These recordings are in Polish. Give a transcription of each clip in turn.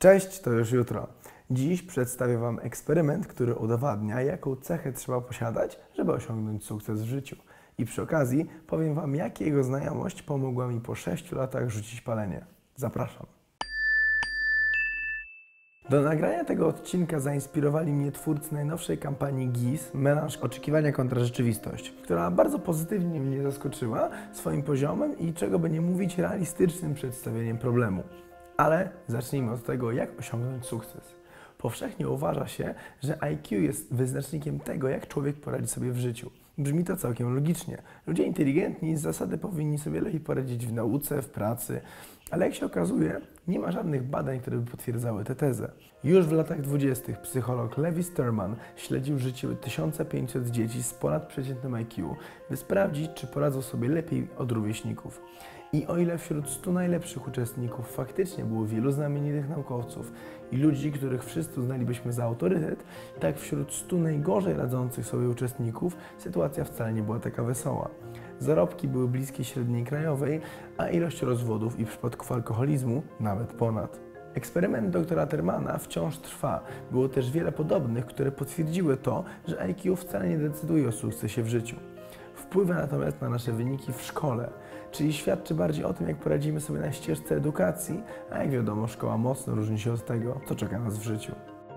Cześć, to już jutro. Dziś przedstawię Wam eksperyment, który udowadnia, jaką cechę trzeba posiadać, żeby osiągnąć sukces w życiu. I przy okazji powiem Wam, jak jego znajomość pomogła mi po 6 latach rzucić palenie. Zapraszam. Do nagrania tego odcinka zainspirowali mnie twórcy najnowszej kampanii GIS, Melanż Oczekiwania kontra Rzeczywistość, która bardzo pozytywnie mnie zaskoczyła swoim poziomem i, czego by nie mówić, realistycznym przedstawieniem problemu. Ale zacznijmy od tego, jak osiągnąć sukces. Powszechnie uważa się, że IQ jest wyznacznikiem tego, jak człowiek poradzi sobie w życiu. Brzmi to całkiem logicznie. Ludzie inteligentni z zasady powinni sobie lepiej poradzić w nauce, w pracy, ale jak się okazuje, nie ma żadnych badań, które by potwierdzały tę tezę. Już w latach 20. psycholog Levi Sterman śledził życie 1500 dzieci z ponadprzeciętnym IQ, by sprawdzić, czy poradzą sobie lepiej od rówieśników. I o ile wśród 100 najlepszych uczestników faktycznie było wielu znamienitych naukowców i ludzi, których wszyscy uznalibyśmy za autorytet, tak wśród 100 najgorzej radzących sobie uczestników sytuacja wcale nie była taka wesoła. Zarobki były bliskie średniej krajowej, a ilość rozwodów i przypadków alkoholizmu nawet ponad. Eksperyment doktora Termana wciąż trwa. Było też wiele podobnych, które potwierdziły to, że IQ wcale nie decyduje o sukcesie w życiu. Wpływa natomiast na nasze wyniki w szkole, czyli świadczy bardziej o tym, jak poradzimy sobie na ścieżce edukacji, a jak wiadomo, szkoła mocno różni się od tego, co czeka nas w życiu.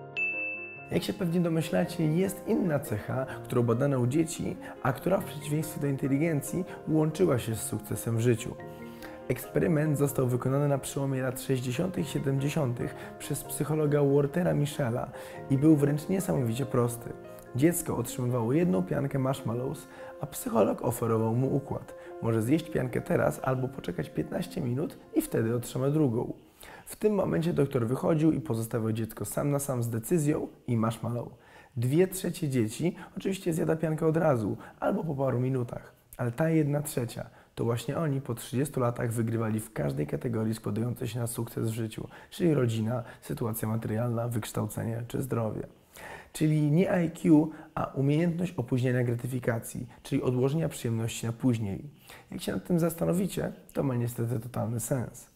Jak się pewnie domyślacie, jest inna cecha, którą badano u dzieci, a która w przeciwieństwie do inteligencji łączyła się z sukcesem w życiu. Eksperyment został wykonany na przełomie lat 60. i 70. przez psychologa Waltera Mischela i był wręcz niesamowicie prosty. Dziecko otrzymywało jedną piankę marshmallows, a psycholog oferował mu układ. Może zjeść piankę teraz albo poczekać 15 minut i wtedy otrzyma drugą. W tym momencie doktor wychodził i pozostawiał dziecko sam na sam z decyzją i marshmallow. 2/3 dzieci oczywiście zjada piankę od razu albo po paru minutach, ale ta 1/3 to właśnie oni po 30 latach wygrywali w każdej kategorii składającej się na sukces w życiu, czyli rodzina, sytuacja materialna, wykształcenie czy zdrowie. Czyli nie IQ, a umiejętność opóźniania gratyfikacji, czyli odłożenia przyjemności na później. Jak się nad tym zastanowicie, to ma niestety totalny sens.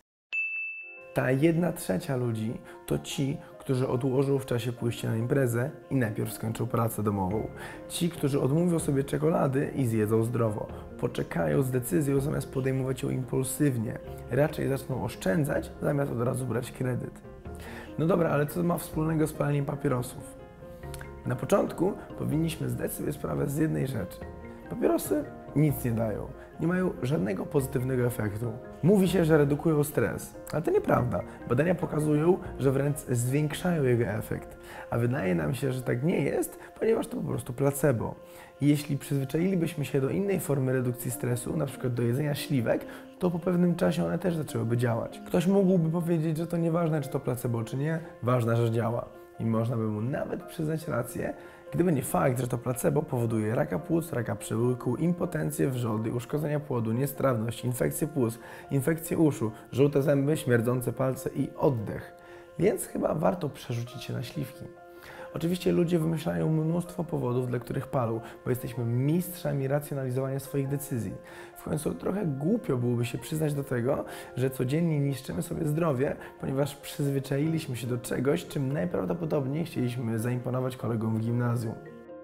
Ta 1/3 ludzi to ci, którzy odłożą w czasie pójścia na imprezę i najpierw skończą pracę domową. Ci, którzy odmówią sobie czekolady i zjedzą zdrowo. Poczekają z decyzją zamiast podejmować ją impulsywnie. Raczej zaczną oszczędzać zamiast od razu brać kredyt. No dobra, ale co ma wspólnego z paleniem papierosów? Na początku powinniśmy zdać sobie sprawę z jednej rzeczy. Papierosy nic nie dają, nie mają żadnego pozytywnego efektu. Mówi się, że redukują stres, ale to nieprawda. Badania pokazują, że wręcz zwiększają jego efekt. A wydaje nam się, że tak nie jest, ponieważ to po prostu placebo. I jeśli przyzwyczailibyśmy się do innej formy redukcji stresu, np. do jedzenia śliwek, to po pewnym czasie one też zaczęłyby działać. Ktoś mógłby powiedzieć, że to nieważne, czy to placebo, czy nie, ważne, że działa. I można by mu nawet przyznać rację, gdyby nie fakt, że to placebo powoduje raka płuc, raka przełyku, impotencję, wrzody, uszkodzenia płodu, niestrawność, infekcję płuc, infekcję uszu, żółte zęby, śmierdzące palce i oddech. Więc chyba warto przerzucić się na śliwki. Oczywiście ludzie wymyślają mnóstwo powodów, dla których palą, bo jesteśmy mistrzami racjonalizowania swoich decyzji. W końcu trochę głupio byłoby się przyznać do tego, że codziennie niszczymy sobie zdrowie, ponieważ przyzwyczailiśmy się do czegoś, czym najprawdopodobniej chcieliśmy zaimponować kolegom w gimnazjum.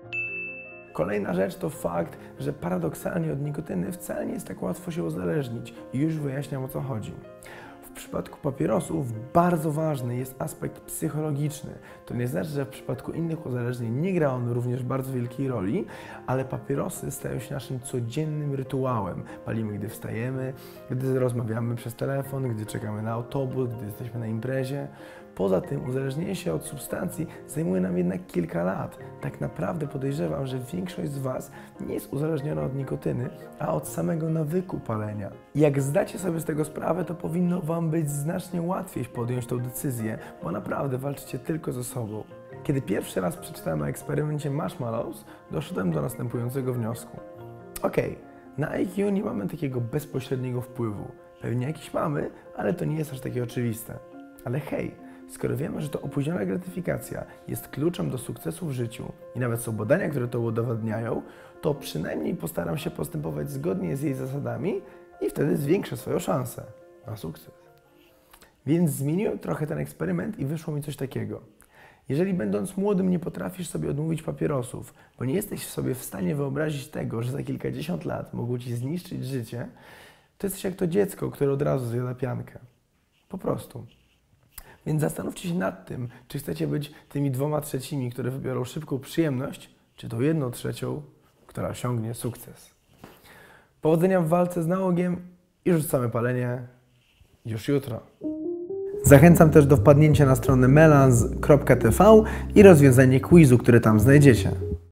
Kolejna rzecz to fakt, że paradoksalnie od nikotyny wcale nie jest tak łatwo się uzależnić i już wyjaśniam, o co chodzi. W przypadku papierosów bardzo ważny jest aspekt psychologiczny. To nie znaczy, że w przypadku innych uzależnień nie gra on również bardzo wielkiej roli, ale papierosy stają się naszym codziennym rytuałem. Palimy, gdy wstajemy, gdy rozmawiamy przez telefon, gdy czekamy na autobus, gdy jesteśmy na imprezie. Poza tym uzależnienie się od substancji zajmuje nam jednak kilka lat. Tak naprawdę podejrzewam, że większość z Was nie jest uzależniona od nikotyny, a od samego nawyku palenia. Jak zdacie sobie z tego sprawę, to powinno Wam być znacznie łatwiej podjąć tę decyzję, bo naprawdę walczycie tylko ze sobą. Kiedy pierwszy raz przeczytałem o eksperymencie marshmallows, doszedłem do następującego wniosku. Okej, na IQ nie mamy takiego bezpośredniego wpływu. Pewnie jakiś mamy, ale to nie jest aż takie oczywiste. Ale hej, skoro wiemy, że to opóźniona gratyfikacja jest kluczem do sukcesu w życiu i nawet są badania, które to udowadniają, to przynajmniej postaram się postępować zgodnie z jej zasadami i wtedy zwiększę swoją szansę na sukces. Więc zmieniłem trochę ten eksperyment i wyszło mi coś takiego. Jeżeli będąc młodym nie potrafisz sobie odmówić papierosów, bo nie jesteś sobie w stanie wyobrazić tego, że za kilkadziesiąt lat mogą ci zniszczyć życie, to jesteś jak to dziecko, które od razu zjada piankę. Po prostu. Więc zastanówcie się nad tym, czy chcecie być tymi 2/3, które wybiorą szybką przyjemność, czy tą 1/3, która osiągnie sukces. Powodzenia w walce z nałogiem i rzucamy palenie już jutro. Zachęcam też do wpadnięcia na stronę melanz.tv i rozwiązanie quizu, które tam znajdziecie.